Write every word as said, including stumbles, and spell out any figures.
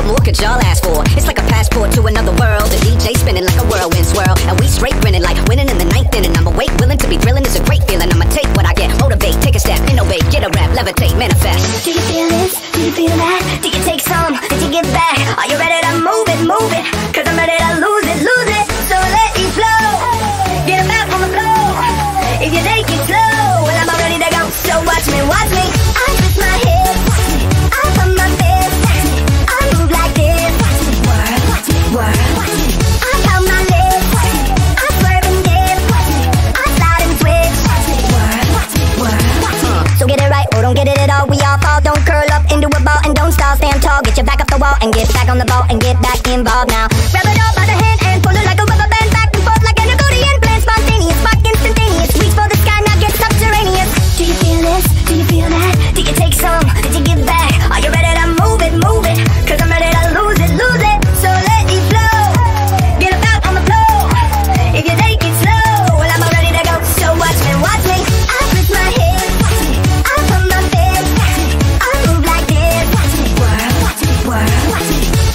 What more could y'all ask for? It's like a passport to another world. The D J spinning like a whirlwind swirl, and we straight grinning like winning in the ninth inning. I'm awake, willing to be drilling. It's a great feeling. I'ma take what I get, motivate, take a step, innovate, get a rap, levitate, manifest. Do you feel this? Do you feel that? Do you take some? Did you give back? Are you ready to move it, move it? Cause I'm ready to lose it, lose it. So let it flow. Get back on the floor. If you take it slow, well I'm all ready to go. So watch me, watch me. I twist my hips. I pump my fist. I move like this. Work, watch me, work. I count my lips. I swerve and dip. I slide and switch. Work, watch me, work. So get it right or don't get it at all. We all fall, don't curl up into a ball and don't stall. Stand tall, get your back up the wall and get back on the ball and get back involved now. Grab it all by the hand and pull it like a rubber band, back and forth like an accordion. Blend spontaneous, spark instantaneous. Reach for the sky, now get subterraneous. Do you feel this? Do you feel that? Did you take some? Did you give back? Are you ready to move it, move it? Cause I'm ready to lose it, lose it. So let it flow. Get about on the floor. If you take it slow, well I'm all ready to go. So watch me, watch me. I twist my hips. I pump my fist. I move like this. Watch me, work, watch me, work, watch me.